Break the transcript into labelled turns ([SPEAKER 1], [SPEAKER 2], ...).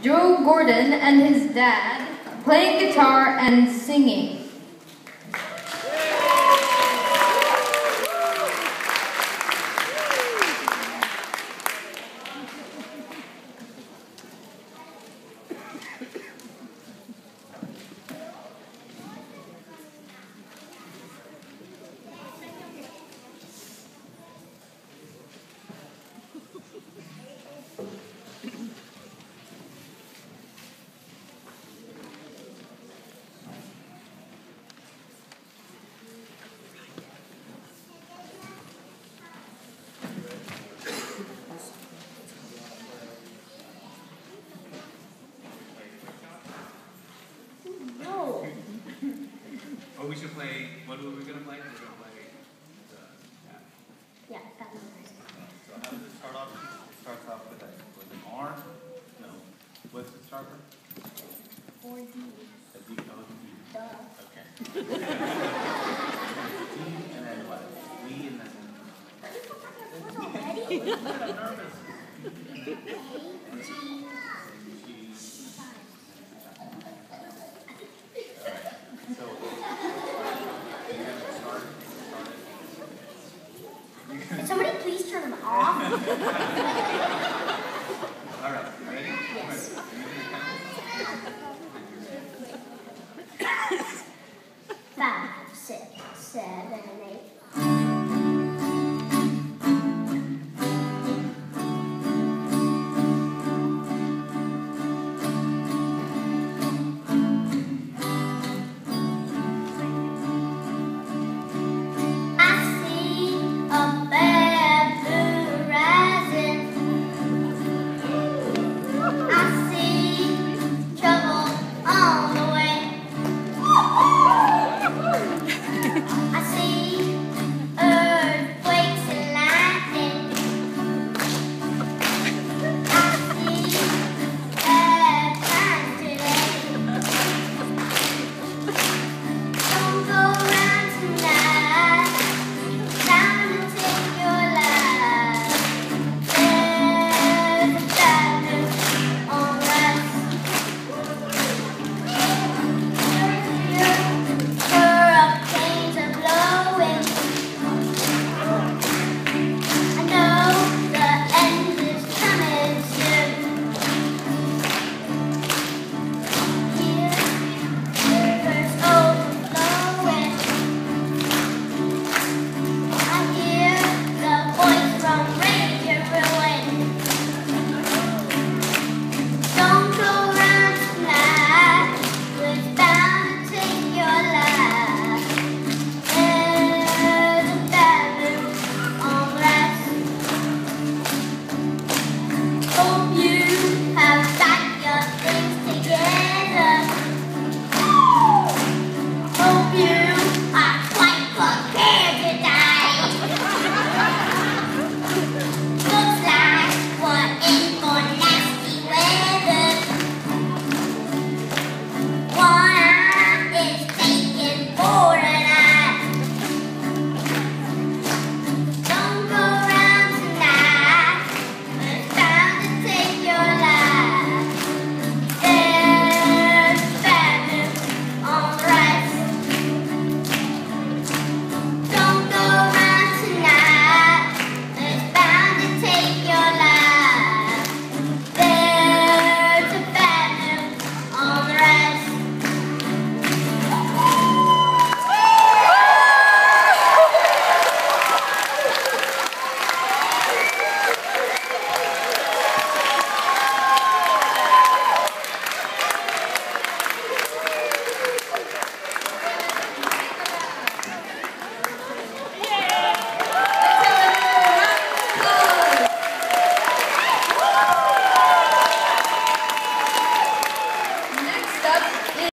[SPEAKER 1] Joe Gordon and his dad playing guitar and singing.
[SPEAKER 2] Oh, we should play. What were we gonna play? We're gonna play.
[SPEAKER 1] Yeah, that was nice.
[SPEAKER 2] So how does it start off? It starts off with an R. No. What's it start with?
[SPEAKER 1] 4 D.
[SPEAKER 2] A D. Oh, D.
[SPEAKER 1] Duh.
[SPEAKER 2] Okay. D and then what? E and then.
[SPEAKER 1] Already?
[SPEAKER 2] I'm nervous.
[SPEAKER 1] A, G,